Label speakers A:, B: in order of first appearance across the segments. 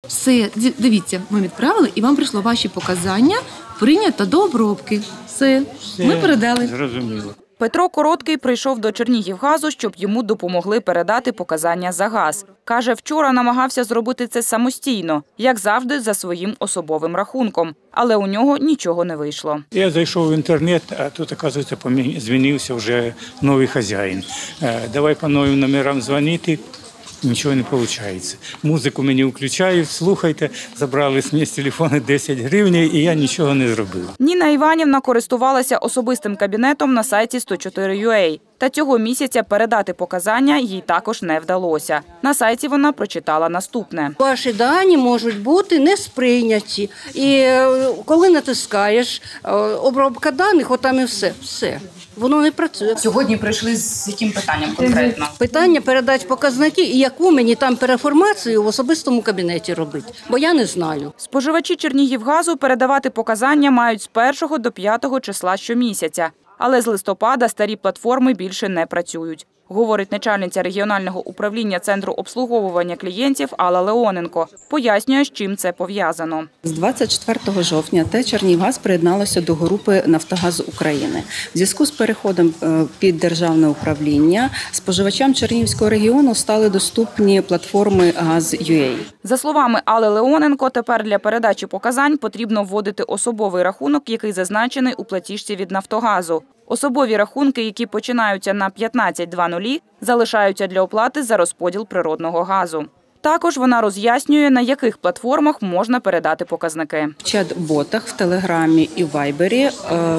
A: Все, дивіться, ми відправили і вам прийшло ваші показання, прийнято до обробки. Все, ми передали.
B: Зрозуміло.
C: Петро Короткий прийшов до Чернігівгазу, щоб йому допомогли передати показання за газ. Каже, вчора намагався зробити це самостійно, як завжди, за своїм особовим рахунком. Але у нього нічого не вийшло.
B: Я зайшов в інтернет, а тут, оказується, дзвонився вже новий хазяїн. Давай по новим номерам дзвонити. Нічого не виходить. Музику мені включають, слухайте, забрали з мені з телефону 10 гривень, і я нічого не зробила.
C: Ніна Іванівна користувалася особистим кабінетом на сайті 104.ua. Та цього місяця передати показання їй також не вдалося. На сайті вона прочитала наступне.
D: Ваші дані можуть бути не сприйняті. І коли натискаєш обробка даних, отам і все. Воно не працює.
C: Сьогодні прийшли з яким питанням конкретно?
D: Питання передати показники і яку мені там переформацію в особистому кабінеті робити, бо я не знаю.
C: Споживачі Чернігівгазу передавати показання мають з 1 до 5 числа щомісяця. Але з листопада старі платформи більше не працюють, говорить начальниця регіонального управління Центру обслуговування клієнтів Алла Леоненко. Пояснює, з чим це пов'язано.
E: З 24 жовтня ТЕЦ Чернігівгаз приєдналося до групи «Нафтогаз України». В зв'язку з переходом під державне управління споживачам Чернігівського регіону стали доступні платформи Газ.UA.
C: За словами Алли Леоненко, тепер для передачі показань потрібно вводити особовий рахунок, який зазначений у платіжці від «Нафтогазу». Особові рахунки, які починаються на 1500, залишаються для оплати за розподіл природного газу. Також вона роз'яснює, на яких платформах можна передати показники.
E: В чат-ботах в Телеграмі і Вайбері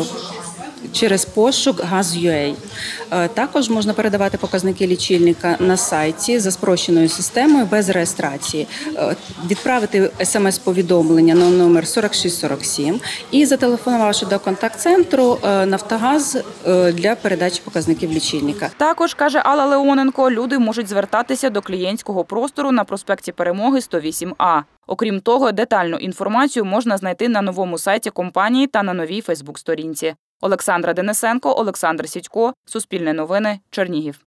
E: через пошук Газ.UA. Також можна передавати показники лічильника на сайті за спрощеною системою без реєстрації, відправити смс-повідомлення на номер 4647 і зателефонувавши до контакт-центру «Нафтогаз» для передачі показників лічильника.
C: Також, каже Алла Леоненко, люди можуть звертатися до клієнтського простору на проспекті Перемоги 108А. Окрім того, детальну інформацію можна знайти на новому сайті компанії та на новій Фейсбук-сторінці. Олександра Денисенко, Олександр Сідько, Суспільне новини, Чернігів.